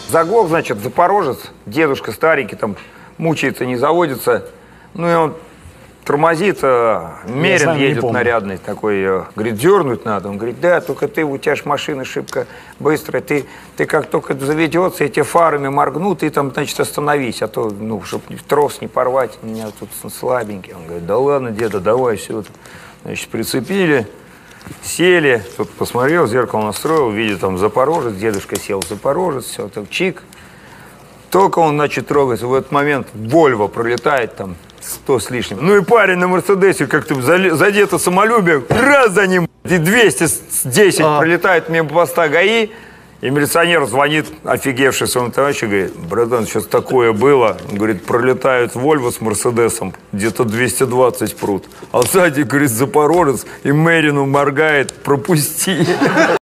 Заглох, значит, запорожец, дедушка старенький, там мучается, не заводится. Ну и он тормозит, Мерин едет нарядный такой, говорит, дернуть надо. Он говорит, да, только ты, у тебя ж машина шибко быстрая, ты как только заведется, эти фарами моргнут, ты там, значит, остановись, а то, ну, чтобы трос не порвать, у меня тут слабенький. Он говорит, да ладно, деда, давай, все. Значит, прицепили, сели, тут посмотрел, зеркало настроил, видит там Запорожец, дедушка сел в Запорожец, все, так чик. Только он, значит, трогается, в этот момент Вольво пролетает там 100 с лишним. Ну и парень на Мерседесе как-то задето самолюбие, раз за ним, и 210 пролетает мимо поста ГАИ, и милиционер звонит, офигевший своему товарищу, говорит, братан, сейчас такое было. Он говорит, пролетают Вольво с Мерседесом, где-то 220 прут. А сзади, говорит, Запорожец, и Мерину моргает, пропусти.